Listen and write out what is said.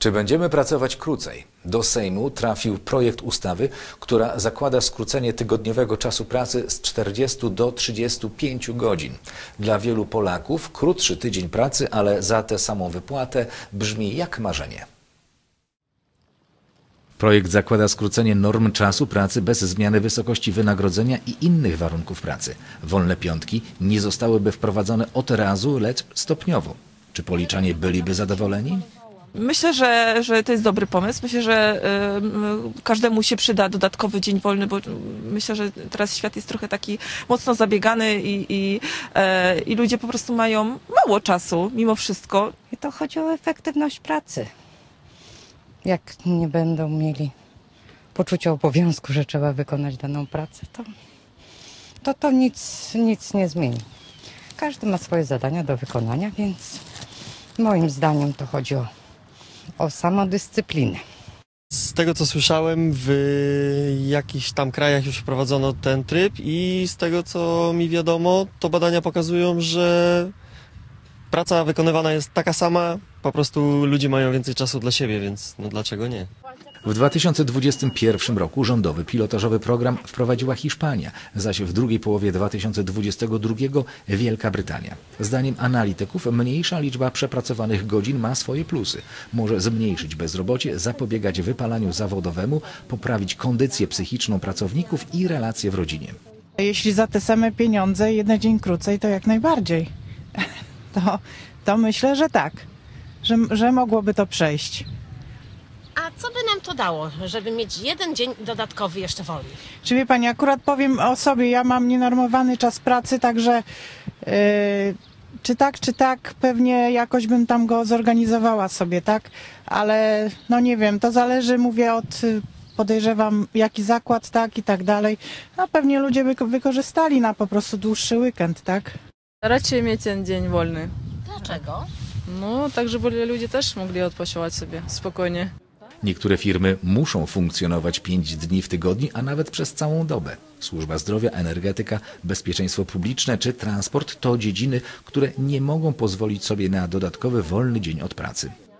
Czy będziemy pracować krócej? Do Sejmu trafił projekt ustawy, która zakłada skrócenie tygodniowego czasu pracy z 40 do 35 godzin. Dla wielu Polaków krótszy tydzień pracy, ale za tę samą wypłatę brzmi jak marzenie. Projekt zakłada skrócenie norm czasu pracy bez zmiany wysokości wynagrodzenia i innych warunków pracy. Wolne piątki nie zostałyby wprowadzone od razu, lecz stopniowo. Czy policzanie byliby zadowoleni? Myślę, że to jest dobry pomysł. Myślę, że każdemu się przyda dodatkowy dzień wolny, bo myślę, że teraz świat jest trochę taki mocno zabiegany i ludzie po prostu mają mało czasu mimo wszystko. I to chodzi o efektywność pracy. Jak nie będą mieli poczucia obowiązku, że trzeba wykonać daną pracę, to nic nie zmieni. Każdy ma swoje zadania do wykonania, więc moim zdaniem to chodzi o samodyscyplinę. Z tego co słyszałem, w jakichś tam krajach już wprowadzono ten tryb i z tego co mi wiadomo, to badania pokazują, że praca wykonywana jest taka sama, po prostu ludzie mają więcej czasu dla siebie, więc no dlaczego nie? W 2021 roku rządowy pilotażowy program wprowadziła Hiszpania, zaś w drugiej połowie 2022 Wielka Brytania. Zdaniem analityków mniejsza liczba przepracowanych godzin ma swoje plusy. Może zmniejszyć bezrobocie, zapobiegać wypalaniu zawodowemu, poprawić kondycję psychiczną pracowników i relacje w rodzinie. Jeśli za te same pieniądze jeden dzień krócej, to jak najbardziej. To myślę, że tak, że mogłoby to przejść. A co by nam to dało, żeby mieć jeden dzień dodatkowy jeszcze wolny? Czy wie pani, akurat powiem o sobie, ja mam nienormowany czas pracy, także czy tak, pewnie jakoś bym tam go zorganizowała sobie, tak? Ale no nie wiem, to zależy, mówię, podejrzewam jaki zakład, tak i tak dalej. No pewnie ludzie by wykorzystali na po prostu dłuższy weekend, tak? Raczej mieć ten dzień wolny. Dlaczego? No, tak żeby ludzie też mogli odpoczywać sobie spokojnie. Niektóre firmy muszą funkcjonować 5 dni w tygodniu, a nawet przez całą dobę. Służba zdrowia, energetyka, bezpieczeństwo publiczne czy transport to dziedziny, które nie mogą pozwolić sobie na dodatkowy wolny dzień od pracy.